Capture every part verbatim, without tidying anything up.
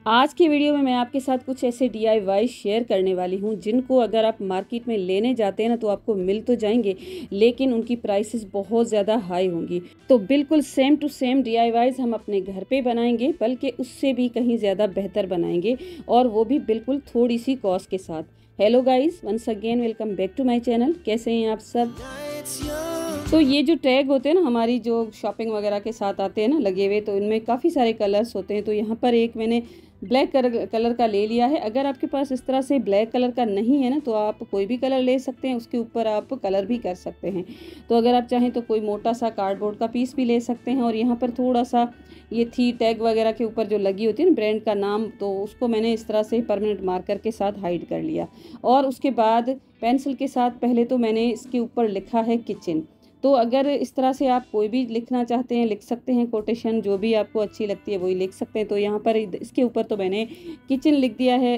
आज की वीडियो में मैं आपके साथ कुछ ऐसे डी आई वाई शेयर करने वाली हूँ जिनको अगर आप मार्केट में लेने जाते हैं ना तो आपको मिल तो जाएंगे, लेकिन उनकी प्राइसेस बहुत ज़्यादा हाई होंगी। तो बिल्कुल same to same D I Ys हम अपने घर पे बनाएंगे, बल्कि उससे भी कहीं ज़्यादा बेहतर बनाएंगे, और वो भी बिल्कुल थोड़ी सी कॉस्ट के साथ। Hello guys, once again welcome back to my channel. कैसे हैं आप सब? तो ये जो टैग होते हैं ना हमारी जो शॉपिंग वगैरह के साथ आते हैं ना लगे हुए, तो इनमें काफ़ी सारे कलर्स होते हैं। तो यहाँ पर एक मैंने ब्लैक कलर का ले लिया है। अगर आपके पास इस तरह से ब्लैक कलर का नहीं है ना तो आप कोई भी कलर ले सकते हैं, उसके ऊपर आप कलर भी कर सकते हैं। तो अगर आप चाहें तो कोई मोटा सा कार्डबोर्ड का पीस भी ले सकते हैं। और यहाँ पर थोड़ा सा ये थी टैग वगैरह के ऊपर जो लगी होती है ना ब्रांड का नाम, तो उसको मैंने इस तरह से परमानेंट मार्कर के साथ हाइड कर लिया। और उसके बाद पेंसिल के साथ पहले तो मैंने इसके ऊपर लिखा है किचन। तो अगर इस तरह से आप कोई भी लिखना चाहते हैं लिख सकते हैं, कोटेशन जो भी आपको अच्छी लगती है वही लिख सकते हैं। तो यहाँ पर इसके ऊपर तो मैंने किचन लिख दिया है।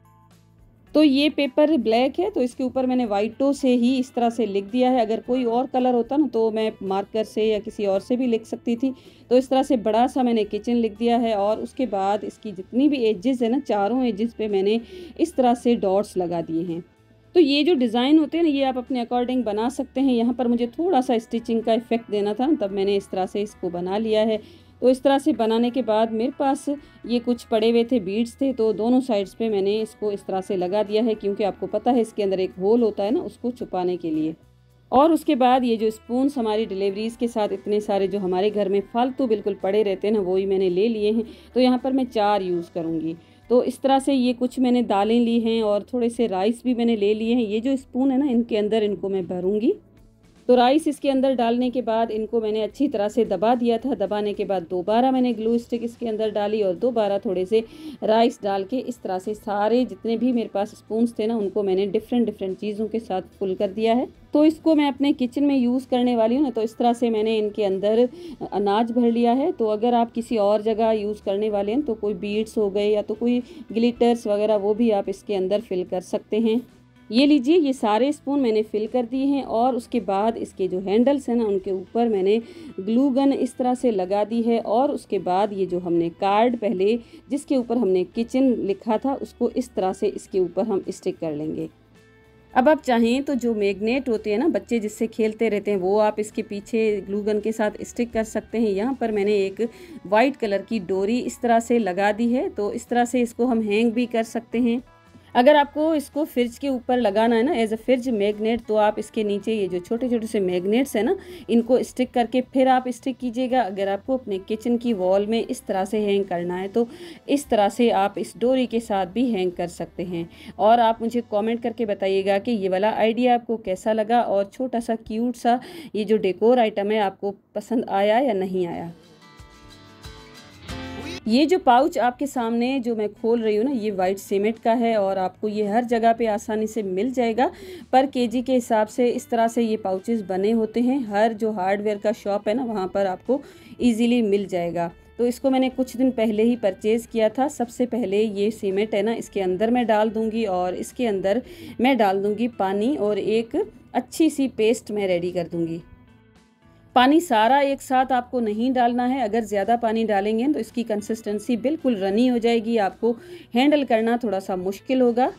तो ये पेपर ब्लैक है तो इसके ऊपर मैंने वाइटो से ही इस तरह से लिख दिया है। अगर कोई और कलर होता ना तो मैं मार्कर से या किसी और से भी लिख सकती थी। तो इस तरह से बड़ा सा मैंने किचन लिख दिया है। और उसके बाद इसकी जितनी भी एजेस है ना, चारों एजेस पे मैंने इस तरह से डॉट्स लगा दिए हैं। तो ये जो डिज़ाइन होते हैं ना ये आप अपने अकॉर्डिंग बना सकते हैं। यहाँ पर मुझे थोड़ा सा स्टिचिंग का इफेक्ट देना था, तब मैंने इस तरह से इसको बना लिया है। तो इस तरह से बनाने के बाद मेरे पास ये कुछ पड़े हुए थे, बीड्स थे, तो दोनों साइड्स पे मैंने इसको इस तरह से लगा दिया है, क्योंकि आपको पता है इसके अंदर एक होल होता है ना, उसको छुपाने के लिए। और उसके बाद ये जो स्पून्स हमारी डिलीवरीज़ के साथ इतने सारे जो हमारे घर में फालतू बिल्कुल पड़े रहते हैं ना, वही मैंने ले लिए हैं। तो यहाँ पर मैं चार यूज़ करूँगी। तो इस तरह से ये कुछ मैंने दालें ली हैं और थोड़े से राइस भी मैंने ले लिए हैं। ये जो स्पून है ना इनके अंदर इनको मैं भरूंगी। तो राइस इसके अंदर डालने के बाद इनको मैंने अच्छी तरह से दबा दिया था। दबाने के बाद दोबारा मैंने ग्लू स्टिक इसके अंदर डाली और दोबारा थोड़े से राइस डाल के इस तरह से सारे जितने भी मेरे पास स्पून्स थे ना उनको मैंने डिफरेंट डिफरेंट चीज़ों के साथ फुल कर दिया है। तो इसको मैं अपने किचन में यूज़ करने वाली हूँ ना, तो इस तरह से मैंने इनके अंदर अनाज भर लिया है। तो अगर आप किसी और जगह यूज़ करने वाले हैं तो कोई बीड्स हो गए या तो कोई ग्लिटर्स वगैरह, वो भी आप इसके अंदर फिल कर सकते हैं। ये लीजिए, ये सारे स्पून मैंने फिल कर दिए हैं। और उसके बाद इसके जो हैंडल्स हैं ना उनके ऊपर मैंने ग्लू गन इस तरह से लगा दी है। और उसके बाद ये जो हमने कार्ड पहले जिसके ऊपर हमने किचन लिखा था उसको इस तरह से इसके ऊपर हम स्टिक कर लेंगे। अब आप चाहें तो जो मैग्नेट होते हैं ना बच्चे जिससे खेलते रहते हैं, वो आप इसके पीछे ग्लू गन के साथ स्टिक कर सकते हैं। यहाँ पर मैंने एक वाइट कलर की डोरी इस तरह से लगा दी है। तो इस तरह से इसको हम हैंग भी कर सकते हैं। अगर आपको इसको फ्रिज के ऊपर लगाना है ना एज अ फ्रिज मैग्नेट, तो आप इसके नीचे ये जो छोटे छोटे से मैग्नेट्स है ना इनको स्टिक करके फिर आप स्टिक कीजिएगा। अगर आपको अपने किचन की वॉल में इस तरह से हैंग करना है तो इस तरह से आप इस डोरी के साथ भी हैंग कर सकते हैं। और आप मुझे कमेंट करके बताइएगा कि ये वाला आइडिया आपको कैसा लगा, और छोटा सा क्यूट सा ये जो डेकोर आइटम है आपको पसंद आया या नहीं आया। ये जो पाउच आपके सामने जो मैं खोल रही हूँ ना ये वाइट सीमेंट का है, और आपको ये हर जगह पे आसानी से मिल जाएगा। पर केजी के हिसाब से इस तरह से ये पाउचेस बने होते हैं। हर जो हार्डवेयर का शॉप है ना वहाँ पर आपको इजीली मिल जाएगा। तो इसको मैंने कुछ दिन पहले ही परचेज़ किया था। सबसे पहले ये सीमेंट है ना इसके अंदर मैं डाल दूँगी, और इसके अंदर मैं डाल दूँगी पानी, और एक अच्छी सी पेस्ट मैं रेडी कर दूँगी। पानी सारा एक साथ आपको नहीं डालना है। अगर ज़्यादा पानी डालेंगे तो इसकी कंसिस्टेंसी बिल्कुल रनी हो जाएगी, आपको हैंडल करना थोड़ा सा मुश्किल होगा।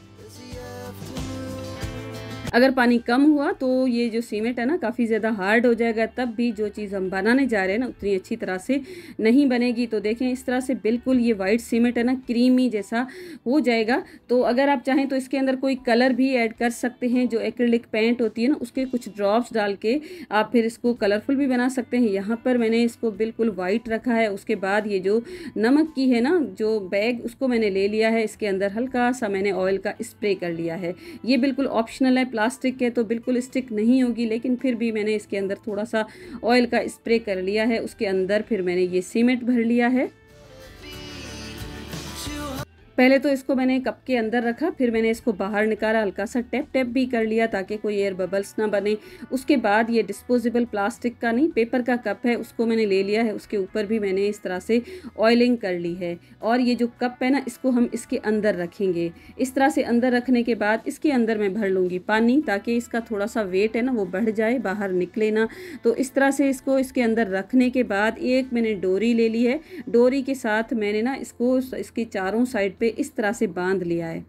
अगर पानी कम हुआ तो ये जो सीमेंट है ना काफ़ी ज़्यादा हार्ड हो जाएगा, तब भी जो चीज़ हम बनाने जा रहे हैं ना उतनी अच्छी तरह से नहीं बनेगी। तो देखें इस तरह से बिल्कुल ये वाइट सीमेंट है ना क्रीमी जैसा हो जाएगा। तो अगर आप चाहें तो इसके अंदर कोई कलर भी ऐड कर सकते हैं। जो एक्रिलिक पेंट होती है ना उसके कुछ ड्रॉप्स डाल के आप फिर इसको कलरफुल भी बना सकते हैं। यहाँ पर मैंने इसको बिल्कुल वाइट रखा है। उसके बाद ये जो नमक की है ना जो बैग उसको मैंने ले लिया है। इसके अंदर हल्का सा मैंने ऑयल का स्प्रे कर लिया है। ये बिल्कुल ऑप्शनल है, प्लास्टिक है तो बिल्कुल स्टिक नहीं होगी, लेकिन फिर भी मैंने इसके अंदर थोड़ा सा ऑयल का स्प्रे कर लिया है। उसके अंदर फिर मैंने ये सीमेंट भर लिया है। पहले तो इसको मैंने कप के अंदर रखा, फिर मैंने इसको बाहर निकाला, हल्का सा टैप टैप भी कर लिया ताकि कोई एयर बबल्स ना बने। उसके बाद ये डिस्पोजेबल प्लास्टिक का नहीं, पेपर का कप है, उसको मैंने ले लिया है। उसके ऊपर भी मैंने इस तरह से ऑयलिंग कर ली है। और ये जो कप है ना, इसको हम इसके अंदर रखेंगे। इस तरह से अंदर रखने के बाद इसके अंदर मैं भर लूँगी पानी, ताकि इसका थोड़ा सा वेट है ना वो बढ़ जाए, बाहर निकले ना। तो इस तरह से इसको इसके अंदर रखने के बाद एक मैंने डोरी ले ली है। डोरी के साथ मैंने ना इसको इसके चारों साइड पे इस तरह से बांध लिया है।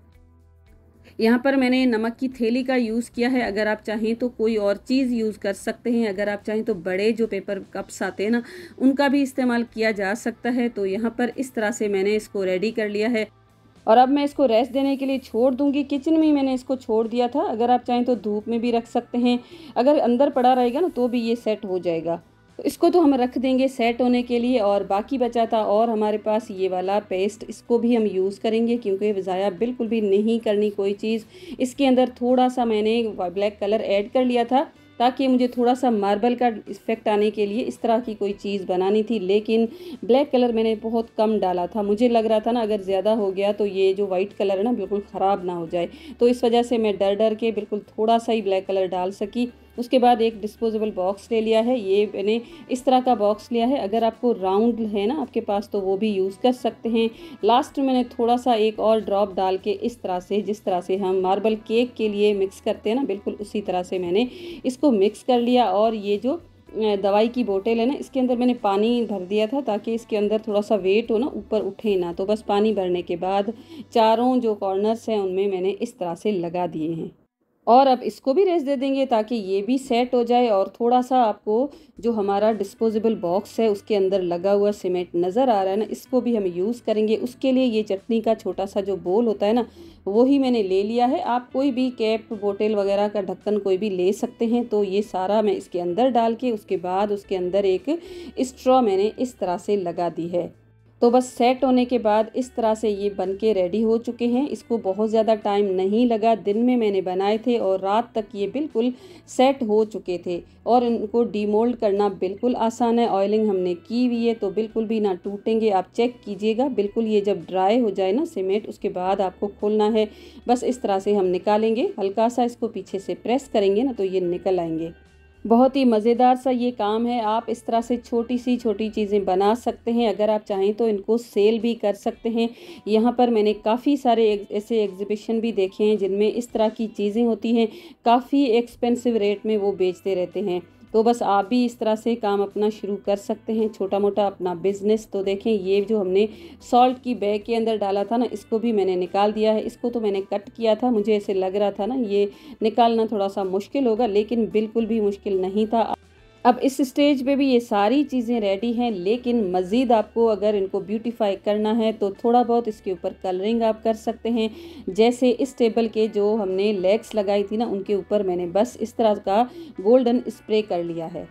यहाँ पर मैंने नमक की थैली का यूज़ किया है। अगर आप चाहें तो कोई और चीज़ यूज़ कर सकते हैं। अगर आप चाहें तो बड़े जो पेपर कप्स आते हैं ना, उनका भी इस्तेमाल किया जा सकता है। तो यहाँ पर इस तरह से मैंने इसको रेडी कर लिया है। और अब मैं इसको रेस्ट देने के लिए छोड़ दूंगी। किचन में ही मैंने इसको छोड़ दिया था। अगर आप चाहें तो धूप में भी रख सकते हैं। अगर अंदर पड़ा रहेगा ना तो भी ये सेट हो जाएगा। तो इसको तो हम रख देंगे सेट होने के लिए। और बाकी बचा था और हमारे पास ये वाला पेस्ट, इसको भी हम यूज़ करेंगे क्योंकि ज़ाया बिल्कुल भी नहीं करनी कोई चीज़। इसके अंदर थोड़ा सा मैंने ब्लैक कलर ऐड कर लिया था ताकि मुझे थोड़ा सा मार्बल का इफ़ेक्ट आने के लिए इस तरह की कोई चीज़ बनानी थी। लेकिन ब्लैक कलर मैंने बहुत कम डाला था। मुझे लग रहा था ना अगर ज़्यादा हो गया तो ये जो वाइट कलर है ना बिल्कुल ख़राब ना हो जाए। तो इस वजह से मैं डर डर के बिल्कुल थोड़ा सा ही ब्लैक कलर डाल सकी। उसके बाद एक डिस्पोजेबल बॉक्स ले लिया है। ये मैंने इस तरह का बॉक्स लिया है। अगर आपको राउंड है ना आपके पास तो वो भी यूज़ कर सकते हैं। लास्ट में मैंने थोड़ा सा एक और ड्रॉप डाल के इस तरह से, जिस तरह से हम मार्बल केक के लिए मिक्स करते हैं ना, बिल्कुल उसी तरह से मैंने इसको मिक्स कर लिया। और ये जो दवाई की बोतल है ना, इसके अंदर मैंने पानी भर दिया था ताकि इसके अंदर थोड़ा सा वेट हो ना, ऊपर उठे ना। तो बस पानी भरने के बाद चारों जो कॉर्नर्स हैं उनमें मैंने इस तरह से लगा दिए हैं। और अब इसको भी रेस्ट दे देंगे ताकि ये भी सेट हो जाए। और थोड़ा सा आपको जो हमारा डिस्पोजेबल बॉक्स है उसके अंदर लगा हुआ सीमेंट नज़र आ रहा है ना, इसको भी हम यूज़ करेंगे। उसके लिए ये चटनी का छोटा सा जो बोल होता है ना, वही मैंने ले लिया है। आप कोई भी कैप बोतल वगैरह का ढक्कन कोई भी ले सकते हैं। तो ये सारा मैं इसके अंदर डाल के उसके बाद उसके अंदर एक स्ट्रॉ मैंने इस तरह से लगा दी है। तो बस सेट होने के बाद इस तरह से ये बन के रेडी हो चुके हैं। इसको बहुत ज़्यादा टाइम नहीं लगा, दिन में मैंने बनाए थे और रात तक ये बिल्कुल सेट हो चुके थे। और इनको डीमोल्ड करना बिल्कुल आसान है। ऑयलिंग हमने की हुई है तो बिल्कुल भी ना टूटेंगे। आप चेक कीजिएगा, बिल्कुल ये जब ड्राई हो जाए ना सीमेंट, उसके बाद आपको खोलना है। बस इस तरह से हम निकालेंगे, हल्का सा इसको पीछे से प्रेस करेंगे ना तो ये निकल आएंगे। बहुत ही मज़ेदार सा ये काम है। आप इस तरह से छोटी सी छोटी चीज़ें बना सकते हैं। अगर आप चाहें तो इनको सेल भी कर सकते हैं। यहाँ पर मैंने काफ़ी सारे ऐसे एग्जीबिशन भी देखे हैं जिनमें इस तरह की चीज़ें होती हैं, काफ़ी एक्सपेंसिव रेट में वो बेचते रहते हैं। तो बस आप भी इस तरह से काम अपना शुरू कर सकते हैं, छोटा मोटा अपना बिजनेस। तो देखें ये जो हमने सॉल्ट की बैग के अंदर डाला था ना, इसको भी मैंने निकाल दिया है। इसको तो मैंने कट किया था, मुझे ऐसे लग रहा था ना ये निकालना थोड़ा सा मुश्किल होगा, लेकिन बिल्कुल भी मुश्किल नहीं था। अब इस स्टेज पे भी ये सारी चीज़ें रेडी हैं, लेकिन मज़ीद आपको अगर इनको ब्यूटीफाई करना है तो थोड़ा बहुत इसके ऊपर कलरिंग आप कर सकते हैं। जैसे इस टेबल के जो हमने लेग्स लगाई थी ना, उनके ऊपर मैंने बस इस तरह का गोल्डन स्प्रे कर लिया है।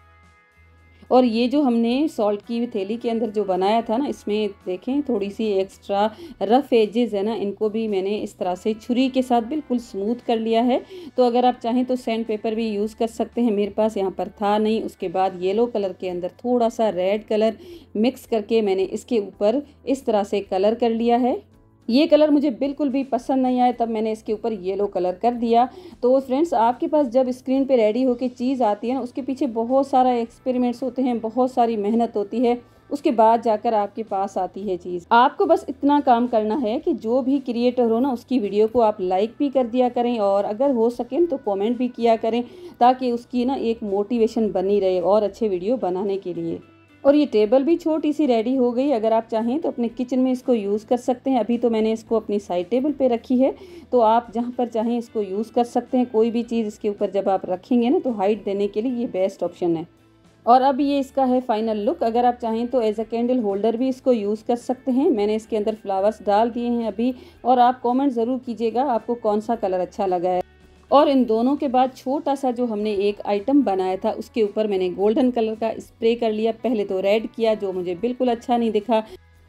और ये जो हमने सॉल्ट की थैली के अंदर जो बनाया था ना, इसमें देखें थोड़ी सी एक्स्ट्रा रफ़ एजेस है ना, इनको भी मैंने इस तरह से छुरी के साथ बिल्कुल स्मूथ कर लिया है। तो अगर आप चाहें तो सैंड पेपर भी यूज़ कर सकते हैं, मेरे पास यहाँ पर था नहीं। उसके बाद येलो कलर के अंदर थोड़ा सा रेड कलर मिक्स करके मैंने इसके ऊपर इस तरह से कलर कर लिया है। ये कलर मुझे बिल्कुल भी पसंद नहीं आया, तब मैंने इसके ऊपर येलो कलर कर दिया। तो फ्रेंड्स, आपके पास जब स्क्रीन पे रेडी होके चीज़ आती है ना, उसके पीछे बहुत सारा एक्सपेरिमेंट्स होते हैं, बहुत सारी मेहनत होती है, उसके बाद जाकर आपके पास आती है चीज़। आपको बस इतना काम करना है कि जो भी क्रिएटर हो ना, उसकी वीडियो को आप लाइक भी कर दिया करें और अगर हो सके तो कमेंट भी किया करें, ताकि उसकी ना एक मोटिवेशन बनी रहे और अच्छे वीडियो बनाने के लिए। और ये टेबल भी छोटी सी रेडी हो गई। अगर आप चाहें तो अपने किचन में इसको यूज़ कर सकते हैं। अभी तो मैंने इसको अपनी साइड टेबल पे रखी है, तो आप जहाँ पर चाहें इसको यूज़ कर सकते हैं। कोई भी चीज़ इसके ऊपर जब आप रखेंगे ना, तो हाइट देने के लिए ये बेस्ट ऑप्शन है। और अब ये इसका है फाइनल लुक। अगर आप चाहें तो एज अ कैंडल होल्डर भी इसको यूज़ कर सकते हैं। मैंने इसके अंदर फ्लावर्स डाल दिए हैं अभी, और आप कमेंट ज़रूर कीजिएगा आपको कौन सा कलर अच्छा लगा है। और इन दोनों के बाद छोटा सा जो हमने एक आइटम बनाया था, उसके ऊपर मैंने गोल्डन कलर का स्प्रे कर लिया। पहले तो रेड किया, जो मुझे बिल्कुल अच्छा नहीं दिखा।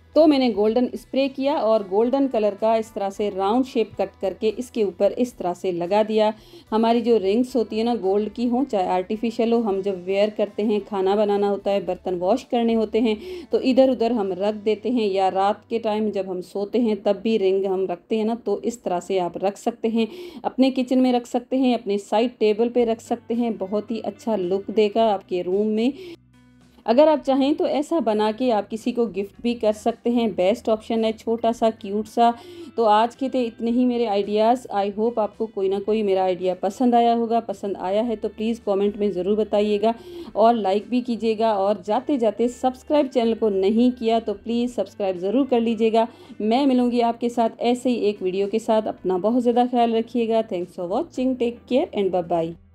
तो मैंने गोल्डन स्प्रे किया और गोल्डन कलर का इस तरह से राउंड शेप कट करके इसके ऊपर इस तरह से लगा दिया। हमारी जो रिंग्स होती है ना, गोल्ड की हो चाहे आर्टिफिशियल हो, हम जब वेयर करते हैं, खाना बनाना होता है, बर्तन वॉश करने होते हैं, तो इधर उधर हम रख देते हैं, या रात के टाइम जब हम सोते हैं तब भी रिंग हम रखते हैं ना, तो इस तरह से आप रख सकते हैं। अपने किचन में रख सकते हैं, अपने साइड टेबल पे रख सकते हैं, बहुत ही अच्छा लुक देगा आपके रूम में। अगर आप चाहें तो ऐसा बना के आप किसी को गिफ्ट भी कर सकते हैं, बेस्ट ऑप्शन है, छोटा सा क्यूट सा। तो आज के थे इतने ही मेरे आइडियाज़। आई होप आपको कोई ना कोई मेरा आइडिया पसंद आया होगा। पसंद आया है तो प्लीज़ कमेंट में ज़रूर बताइएगा और लाइक भी कीजिएगा, और जाते जाते सब्सक्राइब चैनल को नहीं किया तो प्लीज़ सब्सक्राइब ज़रूर कर लीजिएगा। मैं मिलूँगी आपके साथ ऐसे ही एक वीडियो के साथ। अपना बहुत ज़्यादा ख्याल रखिएगा। Thanks for watching, take care and bye bye.